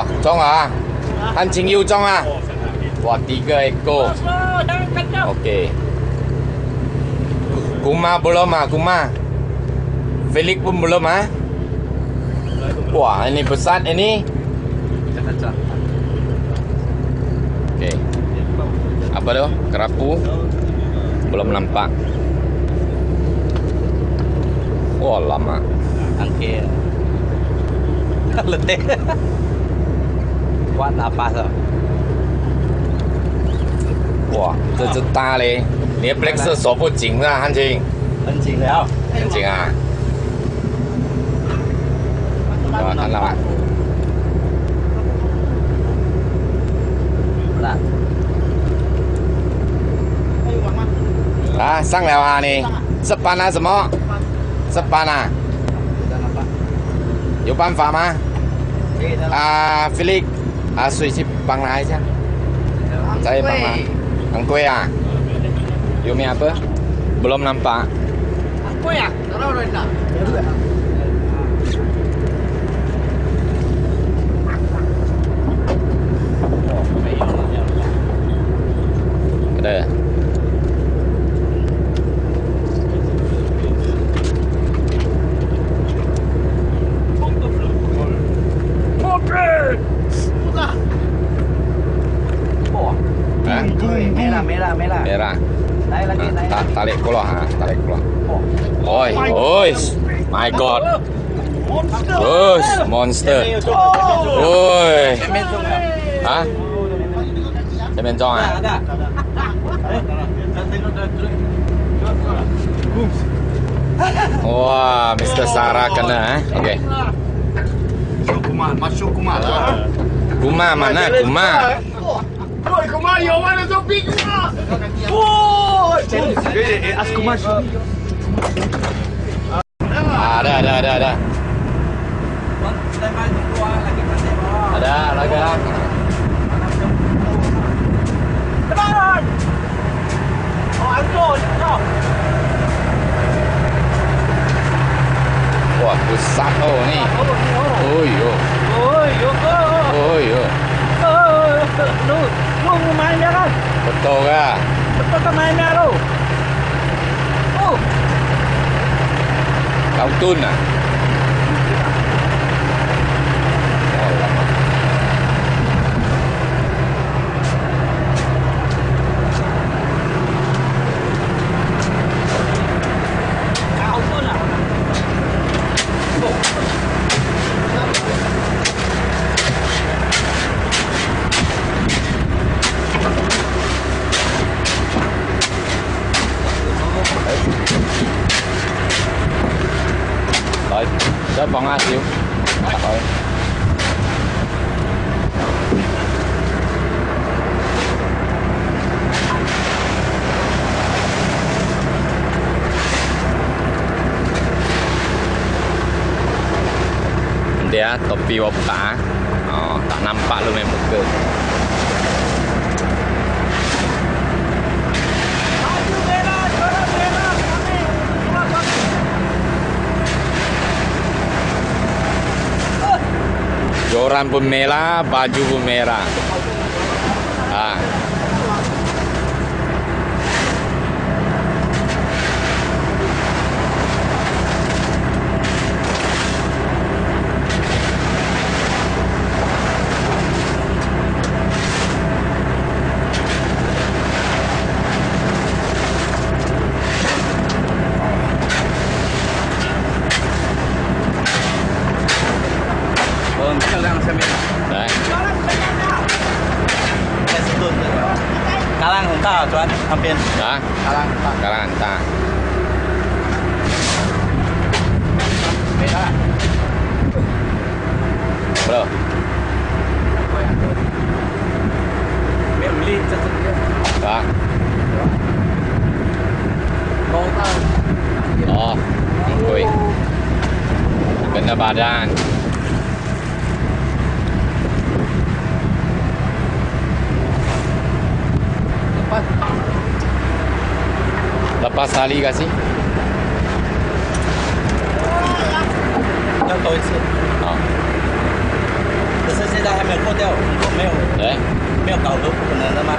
Wah, Chong ah. Han Ching Yu Chong ah. Wah, 3 ekor. Okey. Kuma belum ah, Kuma. Felix pun belum ah. Wah, ini besar ini. Okey. Apa tu? Kerapu. Belum nampak. Wah, lama. Angke. Letih. Kuat apa sah? Wah，这只大嘞，你的 black 是手不紧啊，汉青。 很紧了。 很紧啊。哇，看到吗？啊，上了啊你？是班啊什么？是班啊？有办法吗？啊 ，Felix， 啊，谁去帮他一下？saya帮忙。Angkui ah? Yumi apa? Belum nampak. Angkui ah? Taruh dah nak. Ada. Merah. Merah. Naik lagi, naik. Tarik keluar ha, tarik keluar. Oi, oi. My God. Bus, monster. Oi. Ha? Cemen Chong ah? Wah, Mr. Sarah kena eh. Okey. Masuk Kuma. Kuma mana? Kuma. Woi, Kuma, you mana tu big Kuma? Woi. As Kuma. Ada. Ada, laga. Teman. Oh, angkut. Wah, besar oh ni. Oh yo. Oh yo. Lu main dia kan? Betul ke? Betul ke main dia lu? Oh. Kau tun ah. Oh, lama. Kau pun lah. Rồi, tới phòng A xíu. Rồi. Dia topi buka. Oh, tak nampak lu main muka. Joran pun merah, baju pun merah. Ah. Đấy. Kalang entah tuan, hampir. Hah? Kalang entah. Bro. Beli Hah? Oh, angkui. Kena badan. Lepas tali kasih. Yang tahu isi. 好。 可是现在还没有搞个不可能的嘛。